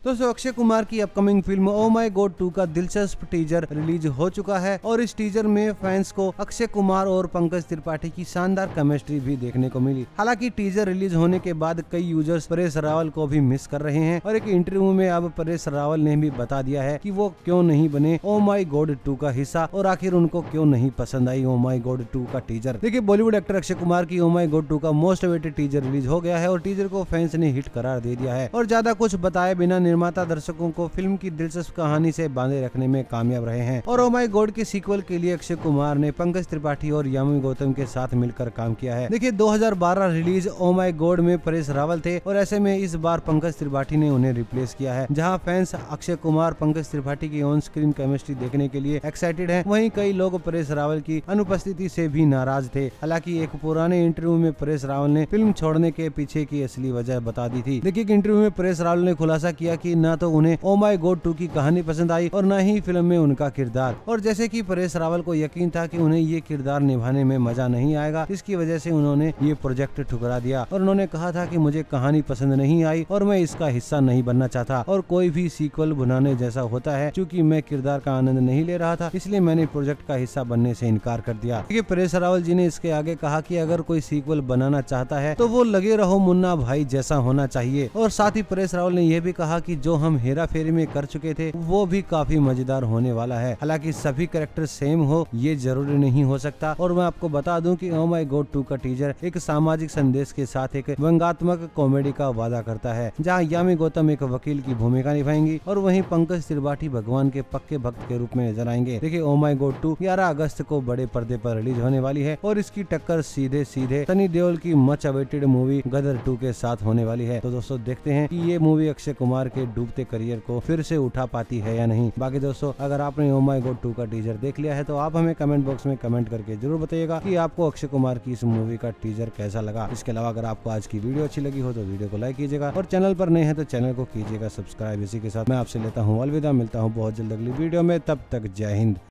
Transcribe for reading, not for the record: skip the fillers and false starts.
दोस्तों अक्षय कुमार की upcoming film oh my god 2 का दिलचस्प टीजर रिलीज हो चुका है और इस टीजर में फैंस को अक्षय कुमार और पंकज त्रिपाठी की शानदार केमिस्ट्री भी देखने को मिली। हालांकि टीजर रिलीज होने के बाद कई यूजर्स परेश रावल को भी मिस कर रहे हैं और एक इंटरव्यू में अब परेश रावल ने भी बता दिया है कि वो क्यों नहीं बने ओ माय गॉड 2 का हिस्सा और आखिर उनको क्यों नहीं पसंद आई ओ माय गॉड 2 का टीजर। देखिए बॉलीवुड एक्टर अक्षय कुमार की ओ माय गॉड 2 का मोस्ट अवेटेड टीजर रिलीज हो गया है और टीजर को फैंस ने हिट करार दे दिया है और ज्यादा कुछ बताए बिना निर्माता दर्शकों को फिल्म की दिलचस्प कहानी से बांधे रखने में कामयाब रहे हैं और ओ माय गॉड के सीक्वल के लिए अक्षय कुमार ने पंकज त्रिपाठी और यामी गौतम के साथ मिलकर काम किया है। देखिए 2012 रिलीज ओ माय गॉड में परेश रावल थे और ऐसे में इस बार पंकज त्रिपाठी ने उन्हें रिप्लेस किया है। जहां फैंस अक्षय कुमार पंकज त्रिपाठी की ऑन स्क्रीन केमिस्ट्री देखने के लिए एक्साइटेड हैं, वहीं कई लोग परेश रावल की अनुपस्थिति से भी नाराज थे। हालांकि एक पुराने इंटरव्यू में परेश रावल ने फिल्म छोड़ने के पीछे की असली वजह बता दी थी। देखिए इंटरव्यू में परेश रावल ने खुलासा किया कि न तो उन्हें ओ माय गॉड 2 की कहानी पसंद आई और न ही फिल्म में उनका किरदार, और जैसे कि परेश रावल को यकीन था कि उन्हें ये किरदार निभाने में मजा नहीं आएगा, इसकी वजह से उन्होंने ये प्रोजेक्ट ठुकरा दिया और उन्होंने कहा था कि मुझे कहानी पसंद नहीं आई और मैं इसका हिस्सा नहीं बनना चाहता और कोई भी सीक्वल बनाने जैसा होता है। चूंकि मैं किरदार का आनंद नहीं ले रहा था इसलिए मैंने प्रोजेक्ट का हिस्सा बनने से इनकार कर दिया। देखिए परेश रावल जी ने इसके आगे कहा कि अगर कोई सीक्वल बनाना चाहता है तो वो लगे रहो मुन्ना भाई जैसा होना चाहिए, और साथ ही परेश रावल ने यह भी कहा कि जो हम हेरा फेरी में कर चुके थे वो भी काफी मजेदार होने वाला है। हालांकि सभी कैरेक्टर सेम हो ये जरूरी नहीं हो सकता और मैं आपको बता दूं कि ओ माय गॉड 2 का टीजर एक सामाजिक संदेश के साथ एक व्यंग्यात्मक कॉमेडी का वादा करता है, जहां यामी गौतम एक वकील की भूमिका निभाएंगी और वहीं पंकज त्रिपाठी भगवान के पक्के भक्त के रूप में नजर आएंगे। देखिए ओ माय गॉड 2 11 अगस्त को बड़े पर्दे पर रिलीज होने वाली है और इसकी टक्कर सीधे सीधे सनी देओल की मच अवेटेड मूवी गदर 2 के साथ होने वाली है। तो दोस्तों देखते हैं कि ये मूवी अक्षय कुमार के डूबते करियर को फिर से उठा पाती है या नहीं। बाकी दोस्तों अगर आपने ओ माय गॉड 2 का टीजर देख लिया है तो आप हमें कमेंट बॉक्स में कमेंट करके जरूर बताइएगा कि आपको अक्षय कुमार की इस मूवी का टीजर कैसा लगा। इसके अलावा अगर आपको आज की वीडियो अच्छी लगी हो तो वीडियो को लाइक कीजिएगा और चैनल पर नए हैं तो चैनल को कीजिएगा सब्सक्राइब। इसी के साथ मैं आपसे लेता हूँ अलविदा, मिलता हूँ बहुत जल्द अगली वीडियो में, तब तक जय हिंद।